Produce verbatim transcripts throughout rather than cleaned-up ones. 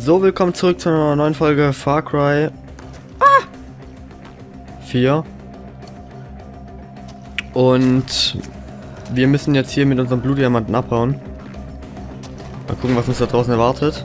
So, willkommen zurück zu einer neuen Folge Far Cry ah! vier. Und wir müssen jetzt hier mit unserem Blutdiamanten abhauen. Mal gucken, was uns da draußen erwartet.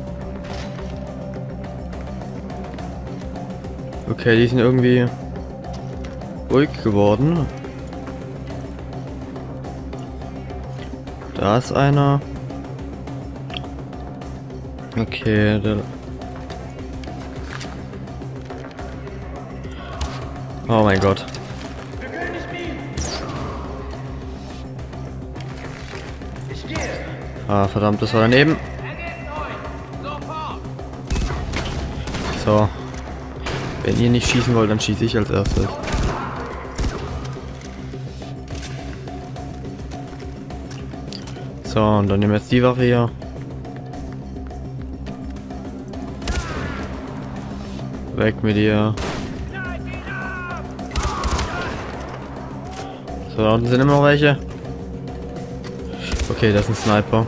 Okay, die sind irgendwie ruhig geworden. Da ist einer. Okay, der... Oh mein Gott. Ah, verdammt, das war daneben. So. Wenn ihr nicht schießen wollt, dann schieße ich als erstes. So, und dann nehmen wir jetzt die Waffe hier. Weg mit dir. So, da unten sind immer noch welche. Okay, das ist ein Sniper.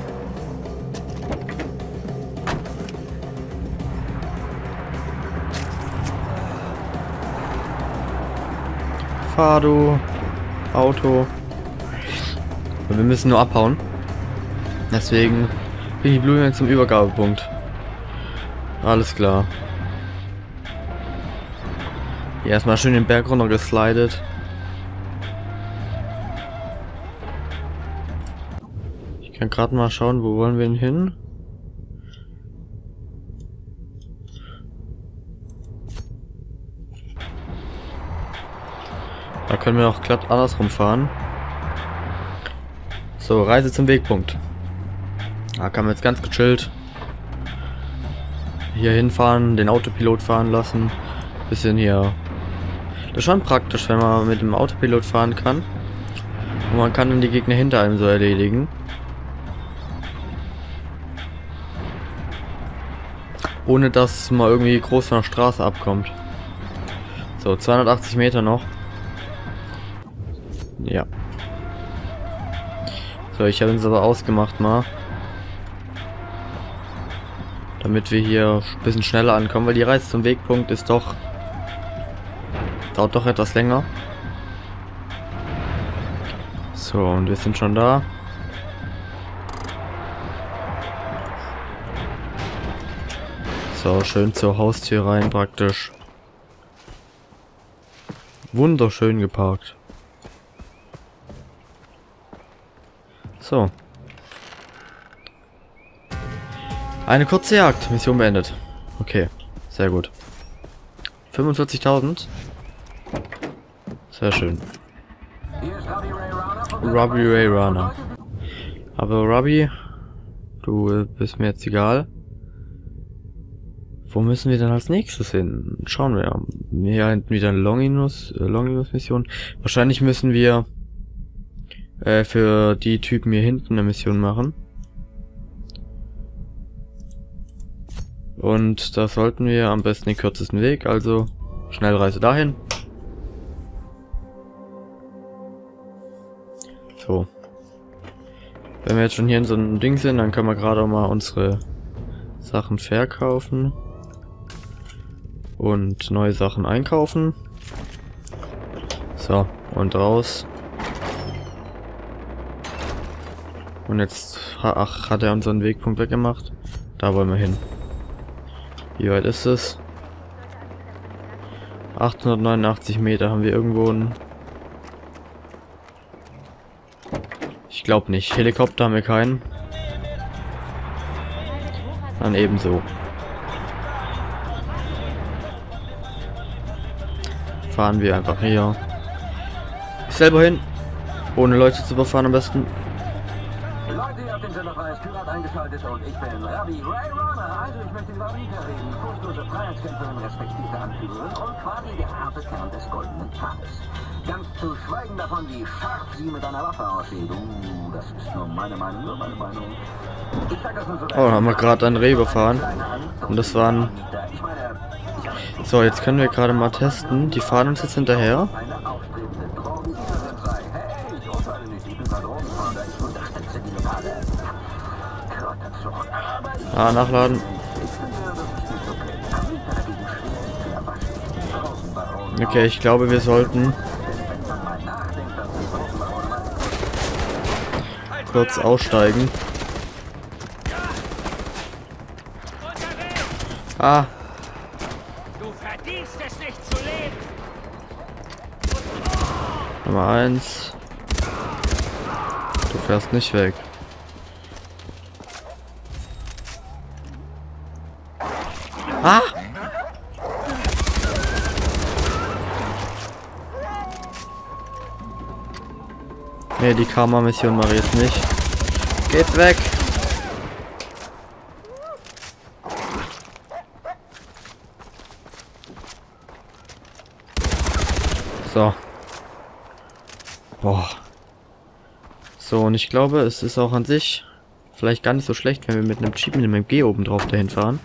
Fahr du, Auto. Und wir müssen nur abhauen. Deswegen bin ich Blumen zum Übergabepunkt. Alles klar. Hier erstmal schön den Berg runter geslidet. Ich kann gerade mal schauen, wo wollen wir denn hin? Da können wir auch glatt andersrum fahren. So, Reise zum Wegpunkt. Da kann man jetzt ganz gechillt hier hinfahren, den Autopilot fahren lassen. Bisschen hier. Das ist schon praktisch, wenn man mit dem Autopilot fahren kann. Und man kann dann die Gegner hinter einem so erledigen. Ohne dass man irgendwie groß von der Straße abkommt. So, zweihundertachtzig Meter noch. Ja. So, ich habe uns aber ausgemacht mal. Damit wir hier ein bisschen schneller ankommen, weil die Reise zum Wegpunkt ist doch... dauert doch etwas länger. So, und wir sind schon da. So, schön zur Haustür rein praktisch. Wunderschön geparkt. So. Eine kurze Jagd. Mission beendet. Okay, sehr gut. fünfundvierzigtausend. Sehr schön. Robbie Ray Runner. Aber Robbie, du bist mir jetzt egal. Wo müssen wir denn als nächstes hin? Schauen wir. Hier hinten wieder eine Longinus, äh, Longinus Mission. Wahrscheinlich müssen wir äh, für die Typen hier hinten eine Mission machen. Und da sollten wir am besten den kürzesten Weg, also Schnellreise dahin. So. Wenn wir jetzt schon hier in so einem Ding sind, dann können wir gerade auch mal unsere Sachen verkaufen. Und neue Sachen einkaufen. So, und raus. Und jetzt, ach, hat er unseren Wegpunkt weggemacht. Da wollen wir hin. Wie weit ist es? achthundertneunundachtzig Meter. Haben wir irgendwo einen... Ich glaube nicht. Helikopter haben wir keinen. Dann ebenso. Fahren wir einfach hier. Selber hin. Ohne Leute zu überfahren am besten. Leute, ihr habt den Sender Freies Pirat eingeschaltet und ich bin Robbie Ray Runner. Also ich möchte über Rita reden, furchtlose Freiheitskämpferin, respektive Anführerin und quasi der harte Kern des goldenen Pfades. Ganz zu schweigen davon, wie scharf sie mit einer Waffe aussieht. Uh, das ist nur meine Meinung, nur meine Meinung. Ich sag das nur so. Oh, da haben wir gerade ein Reh überfahren. Und das waren... So, jetzt können wir gerade mal testen. Die fahren uns jetzt hinterher. Ah, nachladen. Okay, ich glaube, wir sollten kurz aussteigen. Ah. Du verdienst es nicht zu leben. Nummer eins. Du fährst nicht weg. Ah! Nee, die Karma-Mission mache ich jetzt nicht. Geht weg! So. Boah. So, und ich glaube, es ist auch an sich vielleicht gar nicht so schlecht, wenn wir mit einem Jeep mit einem M G oben drauf dahin fahren.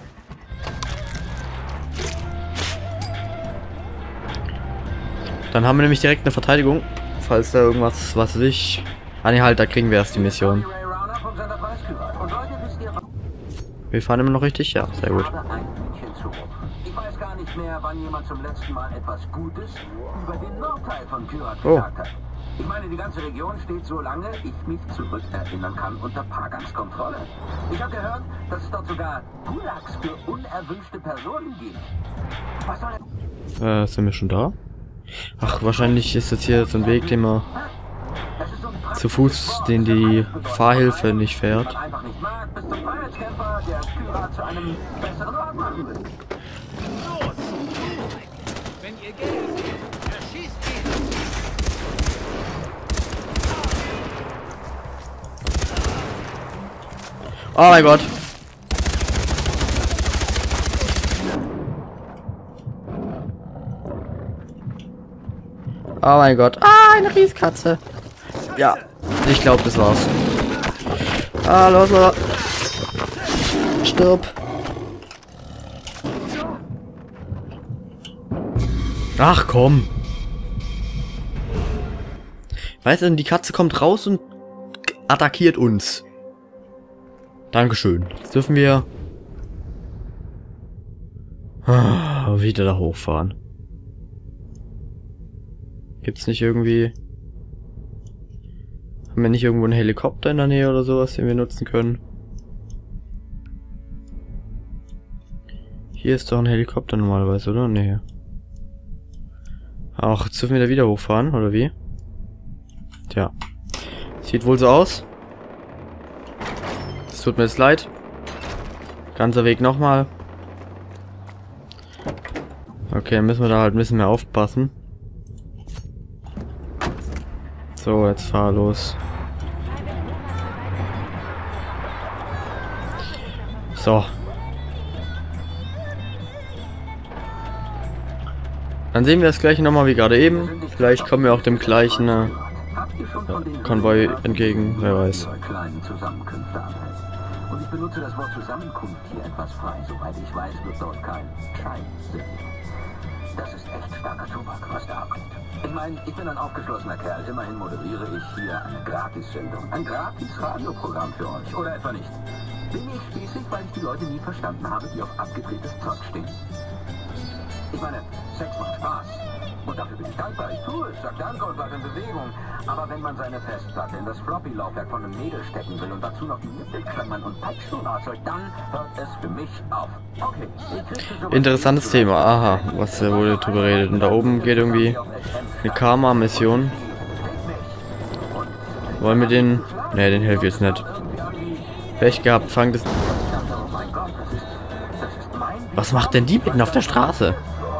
Dann haben wir nämlich direkt eine Verteidigung, falls da irgendwas, was ich... Ah ne, halt, da kriegen wir erst die Mission. Wir fahren immer noch richtig? Ja, sehr gut. Ich weiß gar nicht mehr, wann jemand zum letzten Mal etwas Gutes über den Nordteil von Kyrat Oh. gesagt hat. Ich meine, die ganze Region steht so lange, ich mich zurückerinnern kann, unter Pagans Kontrolle. Ich habe gehört, dass es dort sogar Gulags für unerwünschte Personen gibt. Was soll Äh, sind wir schon da? Ach, wahrscheinlich ist das hier so ein Weg, den man das ist so ein zu Fuß, den die Fahrhilfe nicht fährt. man einfach nicht mag, bis zum Freiheitskämpfer, der Kyrat zu einem besseren Ort machen will. Los! Wenn ihr Geld seht, erschießt ihn! Oh mein Gott! Oh mein Gott. Ah, eine Rieskatze. Ja, ich glaube, das war's. Ah, los, los. Stirb. Ach, komm. Weißt du, die Katze kommt raus und attackiert uns. Dankeschön. Jetzt dürfen wir ah, wieder da hochfahren. Gibt's nicht irgendwie... Haben wir nicht irgendwo einen Helikopter in der Nähe oder sowas, den wir nutzen können? Hier ist doch ein Helikopter normalerweise, oder? Nee. Ach, jetzt dürfen wir da wieder hochfahren, oder wie? Tja. Sieht wohl so aus. Es tut mir jetzt leid. Ganzer Weg nochmal. Okay, müssen wir da halt ein bisschen mehr aufpassen. So, jetzt fahr los. So. Dann sehen wir das gleiche nochmal wie gerade eben. Vielleicht kommen wir auch dem gleichen äh, Konvoi entgegen, wer weiß. Kleinen Zusammenkünfte anhält. Und ich benutze das Wort Zusammenkunft hier etwas frei. Soweit ich weiß, wird dort kein Schein sein. Das ist echt starker Tobak, was da abgeht. Ich meine, ich bin ein aufgeschlossener Kerl. Immerhin moderiere ich hier eine Gratis-Sendung. Ein Gratis-Radioprogramm für euch. Oder etwa nicht? Bin ich spießig, weil ich die Leute nie verstanden habe, die auf abgedrehtes Zeug stehen. Ich meine, Sex macht Spaß. Und dafür bin ich dankbar. Ich tue es, sagt Danke und bleibt in Bewegung. Aber wenn man seine Festplatte in das Floppy-Laufwerk von einem Mädel stecken will und dazu noch die Nippelklammern und Peitschschuhe erzeugt, dann hört es für mich auf. Okay, ich kriege sowas. Interessantes Thema, aha, was äh, wurde drüber redet. Und da oben geht irgendwie eine Karma-Mission. Wollen wir den... Ne, den helfe ich jetzt nicht. Pech gehabt, fangt es... Was macht denn die mitten auf der Straße?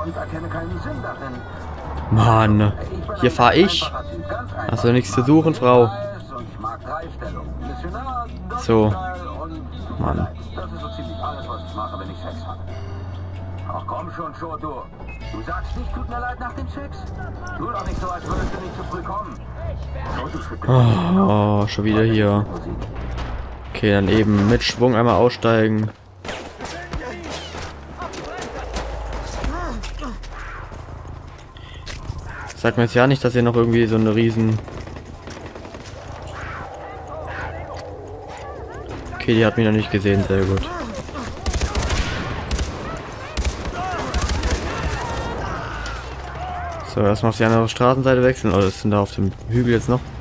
Mann, hier fahre ich. Hast du nichts zu suchen, Frau? So. Mann. Das ist so ziemlich alles, was ich mache, wenn ich Sex habe. Ach komm schon, Shoto. Du sagst nicht, tut mir leid nach dem Sex? Tu doch nicht so, als würdest du nicht zu früh kommen. Oh, schon wieder hier. Okay, dann eben mit Schwung einmal aussteigen. Sagt mir jetzt ja nicht, dass ihr noch irgendwie so eine riesen... Okay, die hat mich noch nicht gesehen, sehr gut. So, erstmal auf die andere Straßenseite wechseln. Oder sind da auf dem Hügel jetzt noch?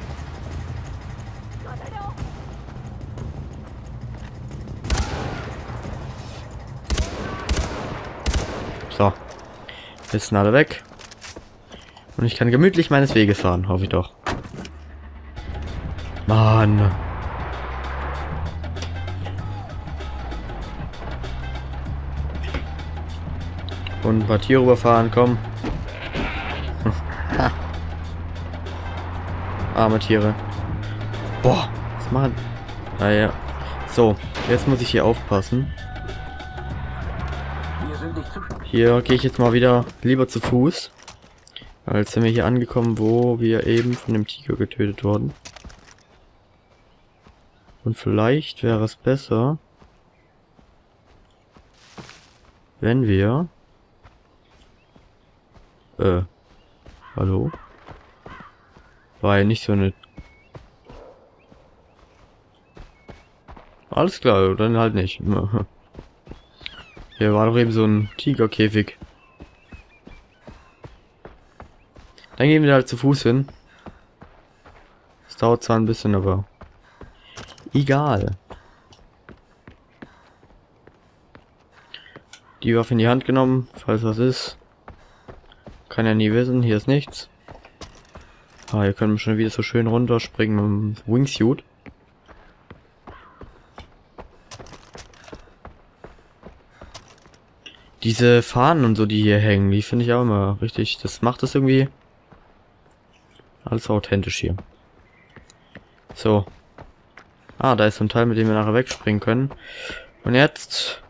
So. Jetzt sind alle weg. Und ich kann gemütlich meines Weges fahren, hoffe ich doch. Mann. Und ein paar Tiere überfahren, komm. Arme Tiere. Boah, was machen? Ah ja. So, jetzt muss ich hier aufpassen. Hier gehe ich jetzt mal wieder lieber zu Fuß. Als sind wir hier angekommen, wo wir eben von dem Tiger getötet wurden. Und vielleicht wäre es besser, wenn wir... Äh, hallo? War ja nicht so eine... Alles klar, dann halt nicht. Hier war doch eben so ein Tigerkäfig. Dann gehen wir halt zu Fuß hin. Es dauert zwar ein bisschen, aber... egal. Die Waffe in die Hand genommen, falls was ist. Kann ja nie wissen, hier ist nichts. Ah, hier können wir schon wieder so schön runterspringen mit dem Wingsuit. Diese Fahnen und so, die hier hängen, die finde ich auch immer richtig. Das macht das irgendwie alles authentisch hier. So. Ah, da ist so ein Teil, mit dem wir nachher wegspringen können. Und jetzt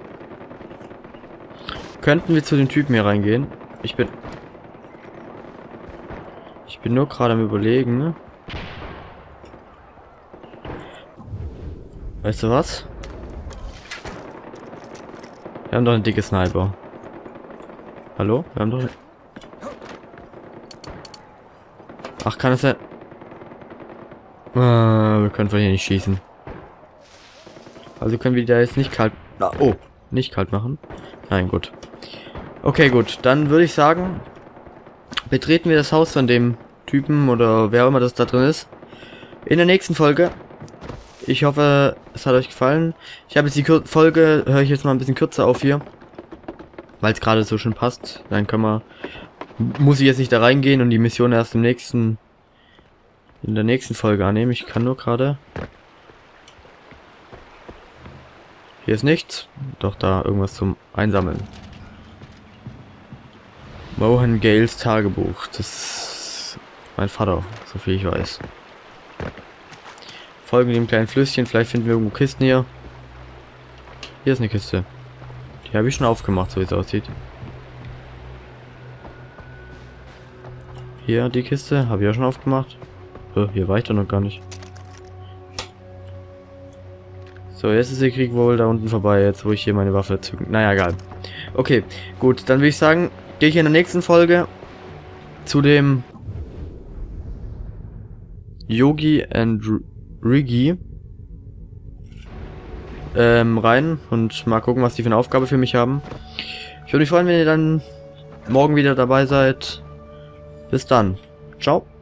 könnten wir zu den Typen hier reingehen. Ich bin... Ich bin nur gerade am Überlegen. Weißt du was? Wir haben doch einen dicken Sniper. Hallo? Wir haben doch... Ach, kann es sein... Äh, wir können von hier nicht schießen. Also können wir da jetzt nicht kalt... Ah, oh, nicht kalt machen. Nein, gut. Okay, gut. Dann würde ich sagen, betreten wir das Haus von dem Typen oder wer auch immer das da drin ist. In der nächsten Folge. Ich hoffe, es hat euch gefallen. Ich habe jetzt die Kür Folge, höre ich jetzt mal ein bisschen kürzer auf hier. Weil es gerade so schön passt. Dann können wir... Muss ich jetzt nicht da reingehen und die Mission erst im nächsten... in der nächsten Folge annehmen. Ich kann nur gerade... Hier ist nichts. Doch da irgendwas zum Einsammeln. Mohan Gales Tagebuch. Das ist mein Vater, so viel ich weiß. Folgen dem kleinen Flüsschen. Vielleicht finden wir irgendwo Kisten hier. Hier ist eine Kiste. Die habe ich schon aufgemacht, so wie es aussieht. Hier die Kiste. Habe ich auch schon aufgemacht. Oh, hier war ich doch noch gar nicht. So, jetzt ist der Krieg wohl da unten vorbei. Jetzt, wo ich hier meine Waffe zücken. Naja, egal. Okay, gut. Dann würde ich sagen, gehe ich in der nächsten Folge zu dem Yogi and Riggy ähm, rein und mal gucken, was die für eine Aufgabe für mich haben. Ich würde mich freuen, wenn ihr dann morgen wieder dabei seid. Bis dann. Ciao.